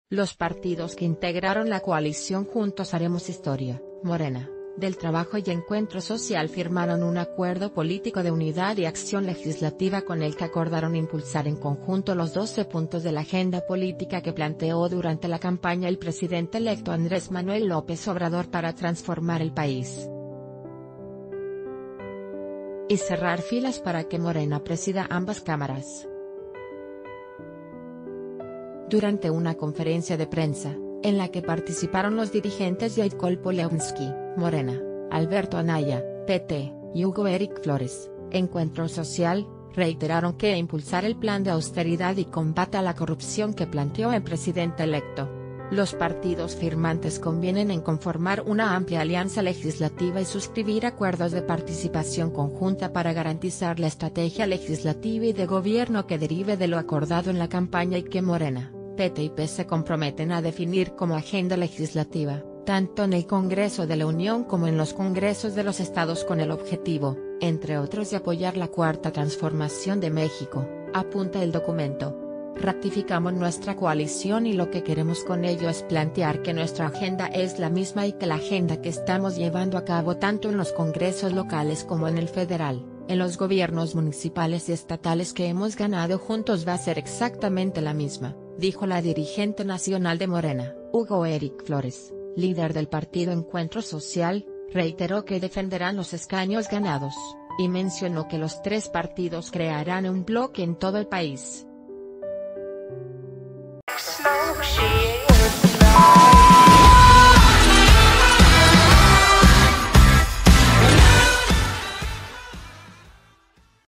Los partidos que integraron la coalición Juntos Haremos Historia, Morena, del Trabajo y Encuentro Social firmaron un acuerdo político de unidad y acción legislativa con el que acordaron impulsar en conjunto los 12 puntos de la agenda política que planteó durante la campaña el presidente electo Andrés Manuel López Obrador para transformar el país y cerrar filas para que Morena presida ambas cámaras. Durante una conferencia de prensa, en la que participaron los dirigentes Yaitkoll Polensky, Morena, Alberto Anaya, PT, y Hugo Eric Flores, Encuentro Social, reiteraron que impulsar el plan de austeridad y combate a la corrupción que planteó el presidente electo. Los partidos firmantes convienen en conformar una amplia alianza legislativa y suscribir acuerdos de participación conjunta para garantizar la estrategia legislativa y de gobierno que derive de lo acordado en la campaña y que Morena, PT y P se comprometen a definir como agenda legislativa, tanto en el Congreso de la Unión como en los Congresos de los Estados con el objetivo, entre otros, de apoyar la Cuarta Transformación de México, apunta el documento. Ratificamos nuestra coalición y lo que queremos con ello es plantear que nuestra agenda es la misma y que la agenda que estamos llevando a cabo tanto en los congresos locales como en el federal, en los gobiernos municipales y estatales que hemos ganado juntos va a ser exactamente la misma, dijo la dirigente nacional de Morena, Hugo Eric Flores, líder del partido Encuentro Social, reiteró que defenderán los escaños ganados, y mencionó que los tres partidos crearán un bloque en todo el país. Smoke shit.